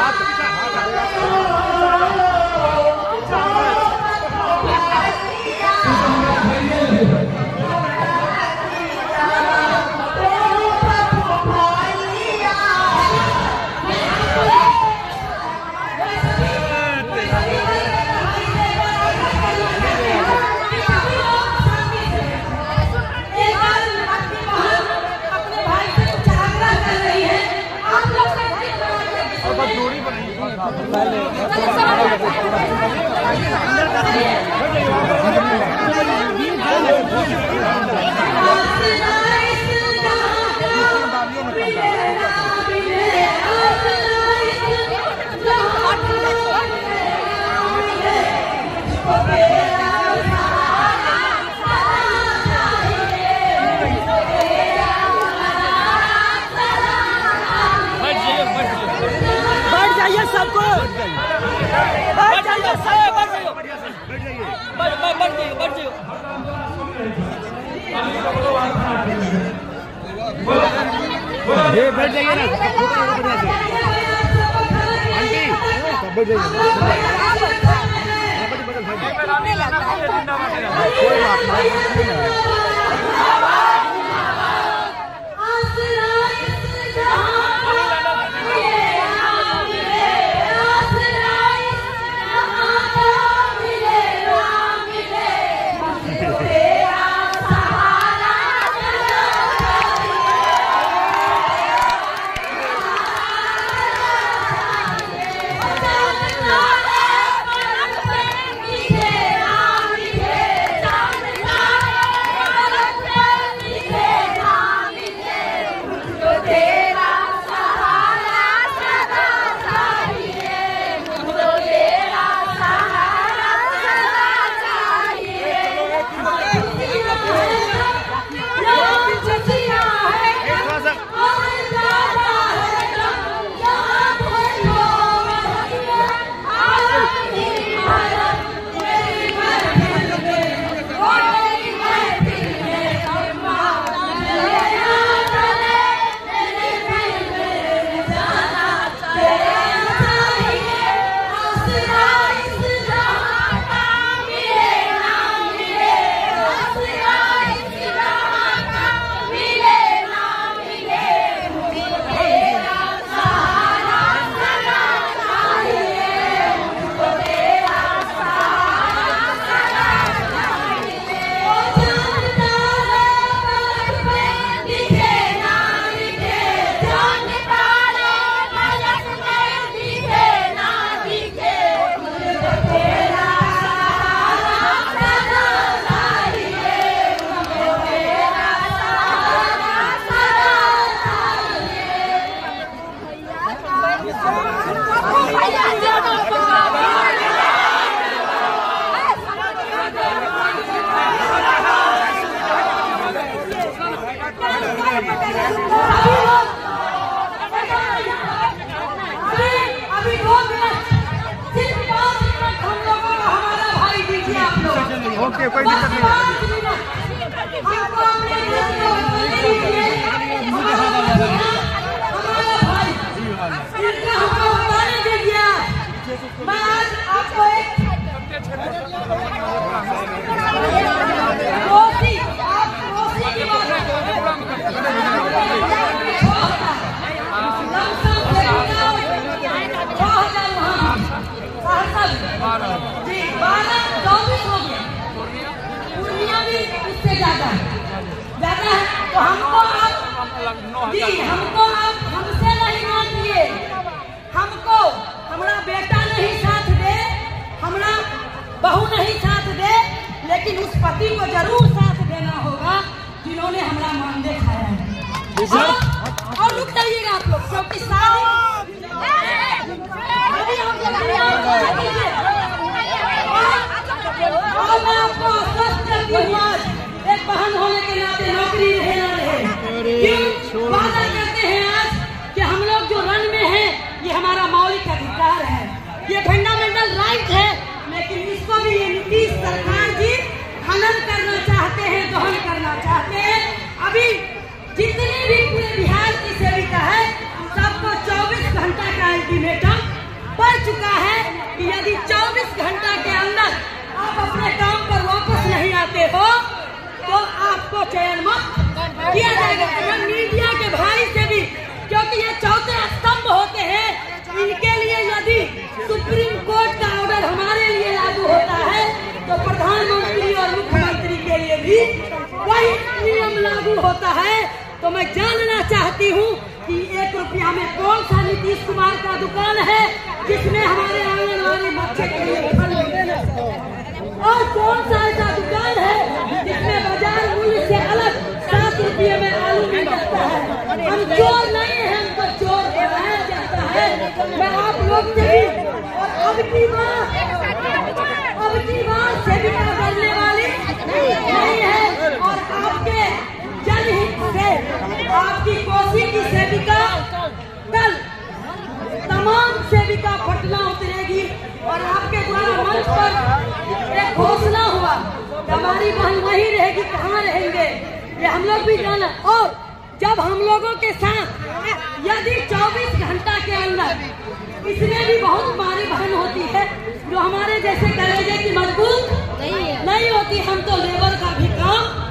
ये बैठ जाइए ना, बढ़िया से आंटी बैठ जाइए। कोई बात नहीं। ओके, कोई दिक्कत नहीं तो हमको आप हमसे नहीं मानिए, हमको हमारा बेटा नहीं साथ दे, हमारा बहू नहीं साथ दे, लेकिन उस पति को जरूर साथ देना होगा जिन्होंने हमारा मानदेय खाया है। और रुक जाइएगा आप लोग, क्योंकि मैं आपको आश्वस्त करती हूँ, एक बहन होने के नाते नौकरी रहे ना रहे, क्यों वादा करते हैं आज कि हम लोग जो रन में हैं ये हमारा मौलिक अधिकार है, ये फंडामेंटल राइट है, लेकिन इसको भी ये नीतीश सरकार जी हनन करना चाहते हैं, दोहन करना चाहते हैं। अभी जितनी भी पूरे वही नियम लागू होता है। तो मैं जानना चाहती हूँ कि 1 रुपया में कौन सा नीतीश कुमार का दुकान है जिसमें हमारे आंगनबाड़ी बच्चे के लिए फल मिलते हैं, और कौन सा ऐसा दुकान है जिसमें बाजार मूल्य से अलग 7 रुपये में आलू मिल जाता है। हम चोर नहीं है, हमको चोर बनाया जाता है। मैं आप लोग से भी और अब की बार सेविका करने वाली नहीं है, और आपके जनहित से आपकी कोसी की सेविका कल तमाम सेविका पटना उतरेगी, और आपके द्वारा मंच पर एक घोषणा हुआ कि हमारी बहन वहीं रहेगी, कहाँ रहेंगे ये हम लोग भी जाना। और जब हम लोगों के साथ यदि 24 घंटा के अंदर इसमें भी बहुत मारी बहन होती है जो हमारे जैसे कलेजे की मजबूत नहीं होती, हम तो लेबर का भी काम